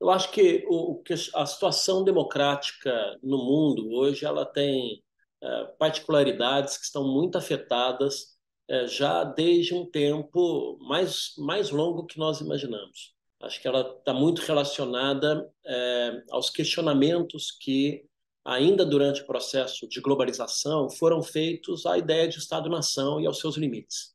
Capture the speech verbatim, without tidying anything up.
Eu acho que, o, o que a situação democrática no mundo hoje ela tem eh, particularidades que estão muito afetadas eh, já desde um tempo mais, mais longo que nós imaginamos. Acho que ela está muito relacionada eh, aos questionamentos que, ainda durante o processo de globalização, foram feitos à ideia de Estado-nação e aos seus limites.